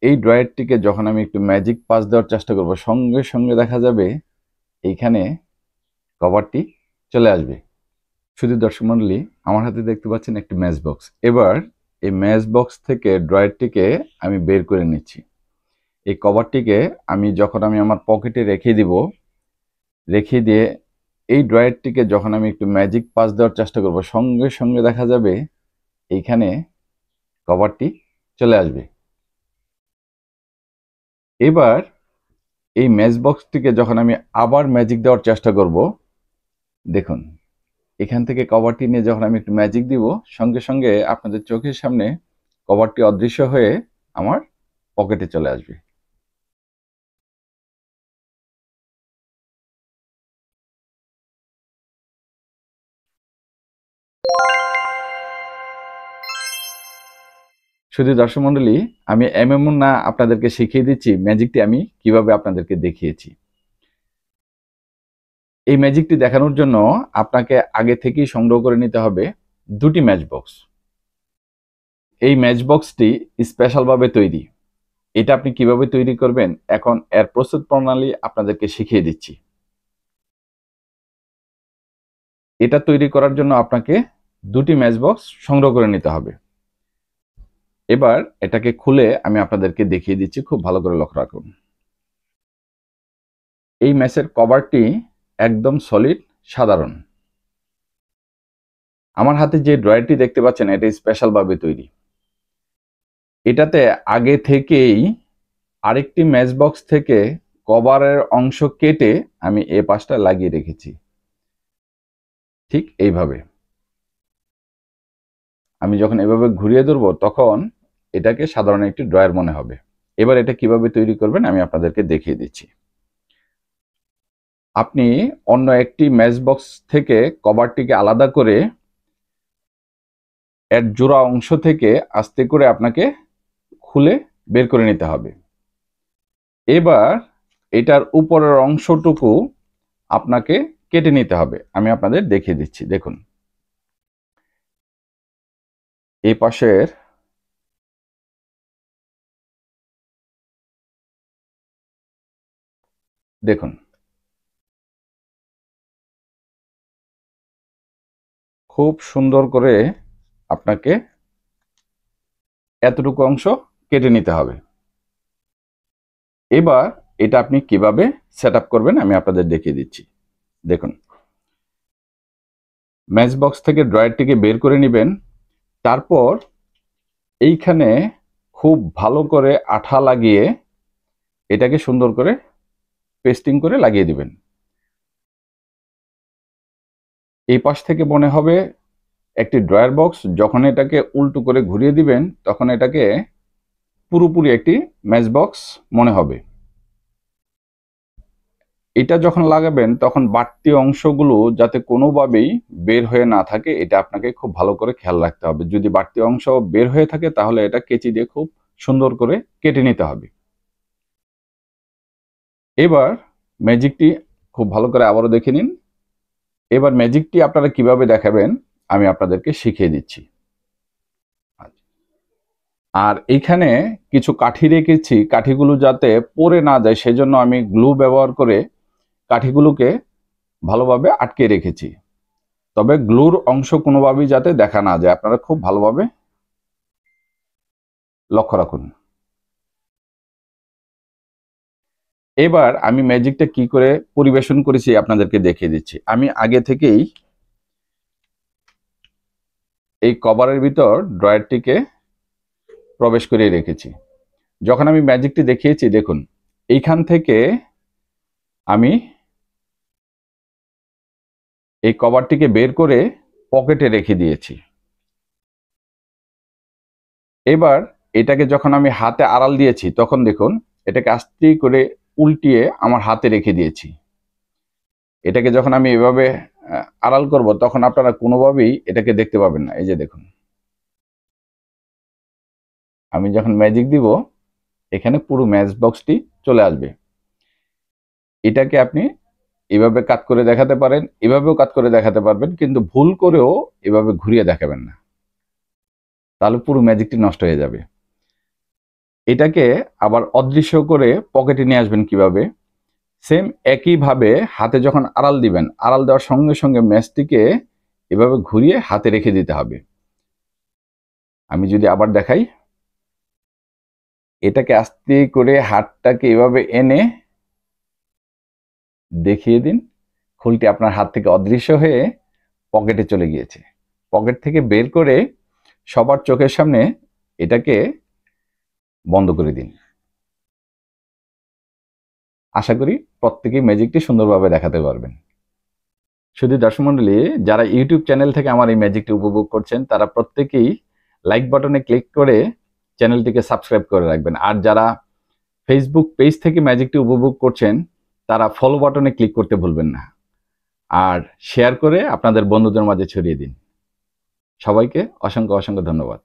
এই ড্রয়ারটিকে যখন আমি একটু ম্যাজিক পাস দেওয়ার চেষ্টা করব, সঙ্গে সঙ্গে দেখা যাবে এইখানে কভারটি চলে আসবে। শুধু দর্শক মণ্ডলী, আমার হাতে দেখতে পাচ্ছেন একটি ম্যাচ বক্স। এবার এই ম্যাচ বক্স থেকে ড্রয়ারটিকে আমি বের করে নিচ্ছি। এই কভারটিকে যখন আমি আমার পকেটে রেখে দিয়ে এই ড্রয়ারটিকে যখন আমি একটু ম্যাজিক পাস দেওয়ার চেষ্টা করব, সঙ্গে সঙ্গে দেখা যাবে এইখানে কভারটি চলে আসবে। এবার এই ম্যাচ বক্সটিকে যখন আমি আবার ম্যাজিক দেওয়ার চেষ্টা করব, দেখুন এখান থেকে কভারটি নিয়ে যখন আমি একটু ম্যাজিক দিব, সঙ্গে সঙ্গে আপনাদের চোখের সামনে কভারটি অদৃশ্য হয়ে আমার পকেটে চলে আসবে। শুধু দর্শক মণ্ডলী, আমি এমন না আপনাদেরকে শিখিয়ে দিচ্ছি, ম্যাজিকটি আমি কিভাবে আপনাদেরকে দেখিয়েছি। এই ম্যাজিকটি দেখানোর জন্য আপনাকে আগে থেকেই সংগ্রহ করে নিতে হবে দুটি ম্যাচ বক্স। এই ম্যাচ বক্সটি স্পেশালভাবে তৈরি। এটা আপনি কিভাবে তৈরি করবেন, এখন এর প্রস্তুত প্রণালী আপনাদেরকে শিখিয়ে দিচ্ছি। এটা তৈরি করার জন্য আপনাকে দুটি ম্যাচ বক্স সংগ্রহ করে নিতে হবে। এবার এটাকে খুলে আমি আপনাদেরকে দেখিয়ে দিচ্ছি, খুব ভালো করে লক্ষ্য রাখুন। এই ম্যাচের কভারটি একদম সলিড, সাধারণ। আমার হাতে যে ড্রয়ারটি দেখতে পাচ্ছেন, এটা স্পেশালভাবে তৈরি। এটাতে আগে থেকেই আরেকটি ম্যাচ বক্স থেকে কভারের অংশ কেটে আমি এ পাশটা লাগিয়ে রেখেছি, ঠিক এইভাবে। আমি যখন এভাবে ঘুরিয়ে ধরবো, তখন এটাকে সাধারণ একটি ড্রয়ার মনে হবে। এবার এটা কিভাবে তৈরি করবেন আমি আপনাদেরকে দেখিয়ে দিচ্ছি। আপনি অন্য একটি ম্যাচ বক্স থেকে কভারটিকে আলাদা করে এর জোড়া অংশ থেকে আস্তে করে আপনাকে খুলে বের করে নিতে হবে। এবার এটার উপরের অংশটুকু আপনাকে কেটে নিতে হবে। আমি আপনাদের দেখিয়ে দিচ্ছি, দেখুন। এই পাশের দেখুন, খুব সুন্দর করে আপনাকে এতটুকু অংশ কেটে নিতে হবে। এবার এটা আপনি কিভাবে সেট আপ করবেন আমি আপনাদের দেখিয়ে দিচ্ছি, দেখুন। ম্যাচ বক্স থেকে ড্রয়ারটিকে বের করে নেবেন। তারপর এইখানে খুব ভালো করে আঠা লাগিয়ে এটাকে সুন্দর করে পেস্টিং করে লাগিয়ে দিবেন। এই পাশ থেকে মনে হবে একটি ড্রয়ার বক্স। যখন এটাকে উল্টো করে ঘুরিয়ে দিবেন, তখন এটাকে পুরোপুরি একটি ম্যাচ বক্স মনে হবে। এটা যখন লাগাবেন, তখন বাড়তি অংশগুলো যাতে কোনোভাবেই বের হয়ে না থাকে, এটা আপনাকে খুব ভালো করে খেয়াল রাখতে হবে। যদি বাড়তি অংশ বের হয়ে থাকে, তাহলে এটা কেচি দিয়ে খুব সুন্দর করে কেটে নিতে হবে। এবার ম্যাজিকটি খুব ভালো করে আবারও দেখে নিন। এবার ম্যাজিকটি আপনারা কিভাবে দেখাবেন আমি আপনাদেরকে শিখিয়ে দিচ্ছি। আর এইখানে কিছু কাঠি রেখেছি, কাঠিগুলো যাতে পড়ে না যায় সেজন্য আমি গ্লু ব্যবহার করে কাঠিগুলোকে ভালোভাবে আটকে রেখেছি। তবে গ্লুর অংশ কোনোভাবেই যাতে দেখা না যায়, আপনারা খুব ভালোভাবে লক্ষ্য রাখুন। এবার আমি ম্যাজিকটা কি করে পরিবেশন করেছি আপনাদেরকে দেখিয়ে দিচ্ছি। আমি আগে থেকেই এই কভারের ভিতর ড্রয়ারটিকে প্রবেশ করিয়ে রেখেছি। যখন আমি ম্যাজিকটি দেখিয়েছি, দেখুন এইখান থেকে আমি এই কভারটিকে বের করে পকেটে রেখে দিয়েছি। এবার এটাকে যখন আমি হাতে আড়াল দিয়েছি, তখন দেখুন এটাকে আস্তে করে উল্টিয়ে আমার হাতে রেখে দিয়েছি। এটাকে যখন আমি এভাবে আড়াল করব, তখন আপনারা কোনোভাবেই এটাকে দেখতে পাবেন না। এই যে দেখুন, আমি যখন ম্যাজিক দিব, এখানে পুরো ম্যাচ বক্সটি চলে আসবে। এটাকে আপনি এভাবে কাট করে দেখাতে পারেন, এভাবেও কাট করে দেখাতে পারবেন, কিন্তু ভুল করেও এভাবে ঘুরিয়ে দেখাবেন না, তাহলে পুরো ম্যাজিকটি নষ্ট হয়ে যাবে। এটাকে আবার অদৃশ্য করে পকেটে নিয়ে আসবেন কিভাবে, সেম একইভাবে হাতে যখন আড়াল দিবেন, আড়াল দেওয়ার সঙ্গে সঙ্গে ম্যাচটিকে এভাবে ঘুরিয়ে হাতে রেখে দিতে হবে। আমি যদি আবার দেখাই, এটাকে আস্তে করে হাতটাকে এভাবে এনে দেখিয়ে দিন, খুলটি আপনার হাত থেকে অদৃশ্য হয়ে পকেটে চলে গিয়েছে। পকেট থেকে বের করে সবার চোখের সামনে এটাকে বন্ধ করে দিন। আশা করি প্রত্যেকেই ম্যাজিকটি সুন্দরভাবে দেখাতে পারবেন। শুধু দর্শক মণ্ডলী, যারা ইউটিউব চ্যানেল থেকে আমার এই ম্যাজিকটি উপভোগ করছেন তারা প্রত্যেকেই লাইক বাটনে ক্লিক করে চ্যানেলটিকে সাবস্ক্রাইব করে রাখবেন। আর যারা ফেসবুক পেজ থেকে ম্যাজিকটি উপভোগ করছেন তারা ফলো বাটনে ক্লিক করতে ভুলবেন না। আর শেয়ার করে আপনাদের বন্ধুদের মাঝে ছড়িয়ে দিন। সবাইকে অসংখ্য অসংখ্য ধন্যবাদ।